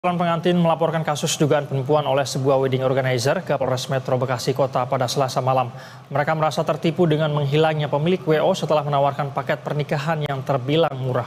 Calon pengantin melaporkan kasus dugaan penipuan oleh sebuah wedding organizer ke Polres Metro Bekasi Kota pada Selasa malam. Mereka merasa tertipu dengan menghilangnya pemilik WO setelah menawarkan paket pernikahan yang terbilang murah.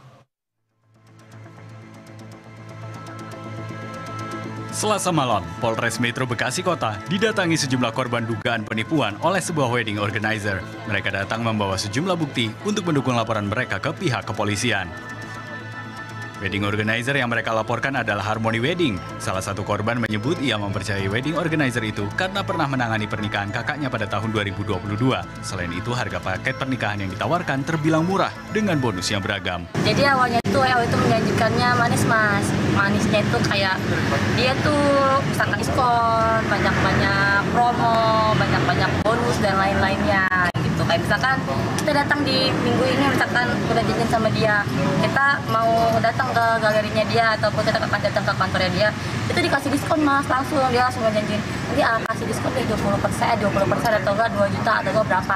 Selasa malam, Polres Metro Bekasi Kota didatangi sejumlah korban dugaan penipuan oleh sebuah wedding organizer. Mereka datang membawa sejumlah bukti untuk mendukung laporan mereka ke pihak kepolisian. Wedding organizer yang mereka laporkan adalah Harmony Wedding. Salah satu korban menyebut ia mempercayai wedding organizer itu karena pernah menangani pernikahan kakaknya pada tahun 2022. Selain itu, harga paket pernikahan yang ditawarkan terbilang murah dengan bonus yang beragam. Jadi awalnya itu WO itu menjanjikannya manis mas. Manisnya itu kayak dia tuh misalkan diskon, banyak-banyak promo, banyak-banyak bonus dan lain-lainnya. Kayak misalkan kita datang di minggu ini, misalkan udah janjian sama dia, kita mau datang ke galerinya dia ataupun kita akan datang ke kantornya dia, itu dikasih diskon mas, dia langsung janjiin nanti kasih diskon deh 20% atau enggak 2 juta atau enggak berapa.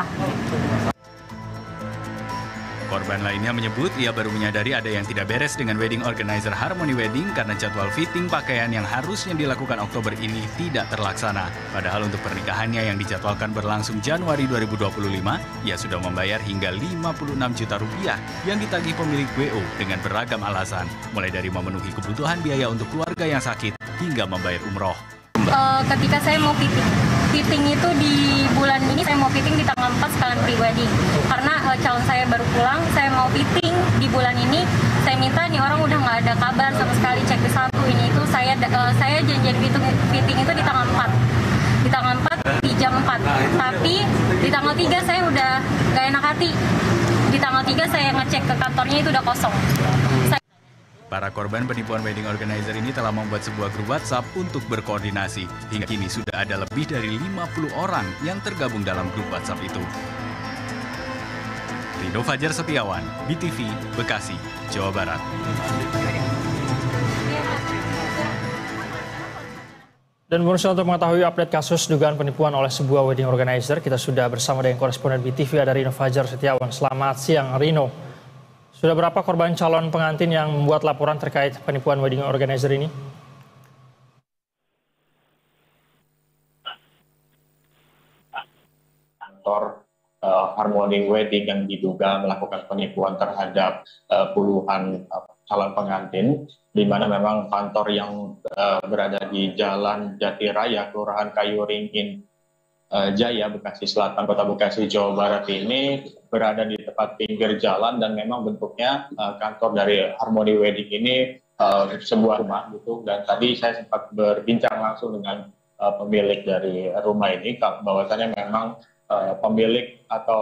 Korban lainnya menyebut ia baru menyadari ada yang tidak beres dengan wedding organizer Harmony Wedding karena jadwal fitting pakaian yang harusnya dilakukan Oktober ini tidak terlaksana. Padahal untuk pernikahannya yang dijadwalkan berlangsung Januari 2025, ia sudah membayar hingga 56 juta rupiah yang ditagih pemilik WO dengan beragam alasan, mulai dari memenuhi kebutuhan biaya untuk keluarga yang sakit hingga membayar umroh. Ketika saya mau fitting itu di bulan ini, saya mau fitting di tanggal 4 sekalian pre-wedding. Karena calon saya baru pulang, saya mau fitting di bulan ini, saya minta nih orang udah nggak ada kabar sama sekali, checklist satu ini itu saya janjian fitting itu di tanggal 4. Di tanggal 4 di jam 4. Tapi di tanggal 3 saya udah nggak enak hati. Di tanggal 3 saya ngecek ke kantornya itu udah kosong. Para korban penipuan wedding organizer ini telah membuat sebuah grup WhatsApp untuk berkoordinasi. Hingga kini sudah ada lebih dari 50 orang yang tergabung dalam grup WhatsApp itu. Rido Fajar Setiawan, BTV, Bekasi, Jawa Barat. Dan pemirsa, untuk mengetahui update kasus dugaan penipuan oleh sebuah wedding organizer, kita sudah bersama dengan koresponden BTV ada Rino Fajar Setiawan. Selamat siang Rino. Sudah berapa korban calon pengantin yang membuat laporan terkait penipuan wedding organizer ini? Kantor Harmony Wedding yang diduga melakukan penipuan terhadap puluhan calon pengantin, di mana memang kantor yang berada di Jalan Jatiraya, Kelurahan Kayuringin Jaya, Bekasi Selatan, Kota Bekasi, Jawa Barat ini berada di tepat pinggir jalan dan memang bentuknya kantor dari Harmony Wedding ini sebuah rumah gitu. Dan tadi saya sempat berbincang langsung dengan pemilik dari rumah ini, bahwasannya memang pemilik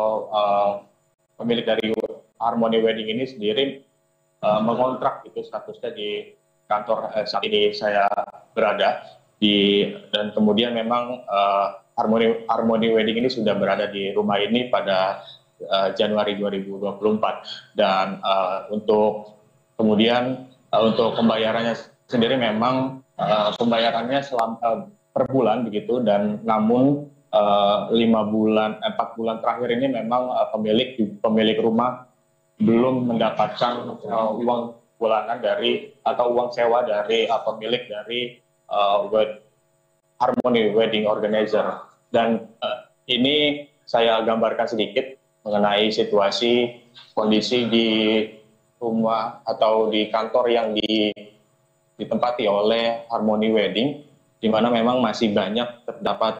dari Harmony Wedding ini sendiri mengontrak itu statusnya di kantor saat ini saya berada dan kemudian memang Harmony Wedding ini sudah berada di rumah ini pada Januari 2024 dan untuk pembayarannya sendiri memang pembayarannya per bulan begitu, dan namun 4 bulan terakhir ini memang pemilik rumah belum mendapatkan uang bulanan atau uang sewa dari pemilik dari Harmony Wedding Organizer. Dan ini saya gambarkan sedikit mengenai kondisi di rumah atau di kantor yang ditempati oleh Harmony Wedding, di mana memang masih banyak terdapat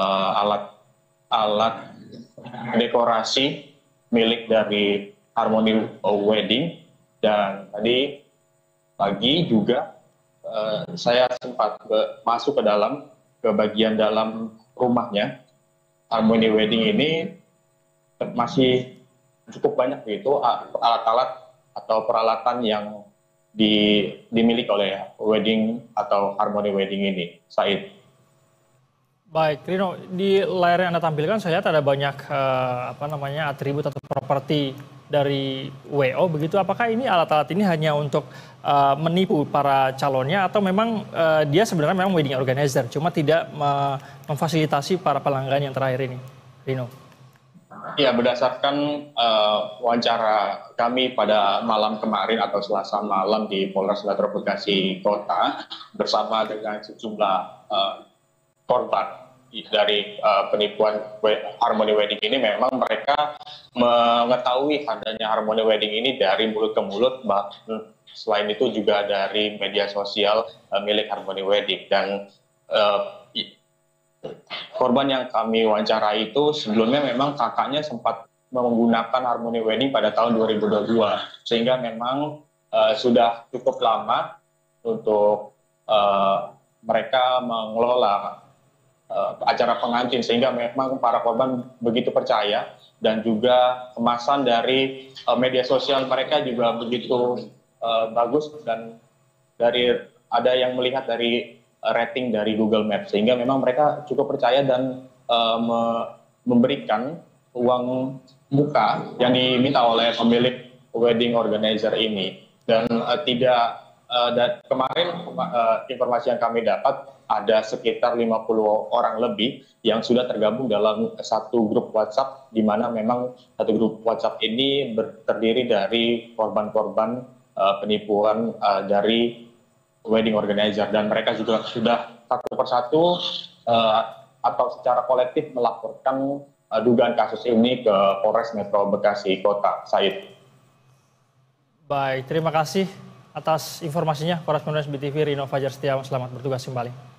alat dekorasi milik dari Harmony Wedding. Dan tadi pagi juga saya sempat masuk ke bagian dalam rumahnya Harmony Wedding ini, masih cukup banyak begitu alat-alat atau peralatan yang dimiliki oleh wedding atau Harmony Wedding ini, Said. Baik, Rino, di layar yang Anda tampilkan saya lihat ada banyak atribut atau properti dari WO begitu. Apakah ini alat-alat ini hanya untuk menipu para calonnya atau memang dia sebenarnya memang wedding organizer, cuma tidak memfasilitasi para pelanggan yang terakhir ini, Rino? Ya, berdasarkan wawancara kami pada malam kemarin atau Selasa malam di Polres Metro Bekasi Kota bersama dengan sejumlah korban dari penipuan Harmony Wedding ini, memang mereka mengetahui adanya Harmony Wedding ini dari mulut ke mulut, bahkan selain itu juga dari media sosial milik Harmony Wedding. Dan korban yang kami wawancarai itu sebelumnya memang kakaknya sempat menggunakan Harmony Wedding pada tahun 2022, sehingga memang sudah cukup lama untuk mereka mengelola acara pengantin, sehingga memang para korban begitu percaya, dan juga kemasan dari media sosial mereka juga begitu bagus, dan dari ada yang melihat dari rating dari Google Maps, sehingga memang mereka cukup percaya dan memberikan uang muka yang diminta oleh pemilik wedding organizer ini. Dan kemarin informasi yang kami dapat, ada sekitar 50 orang lebih yang sudah tergabung dalam satu grup WhatsApp, di mana memang satu grup WhatsApp ini terdiri dari korban-korban penipuan dari wedding organizer, dan mereka juga sudah satu persatu atau secara kolektif melaporkan dugaan kasus ini ke Polres Metro Bekasi Kota. Said. Baik, terima kasih atas informasinya, koresponden BTV Rino Fajar Setiawan. Selamat bertugas kembali.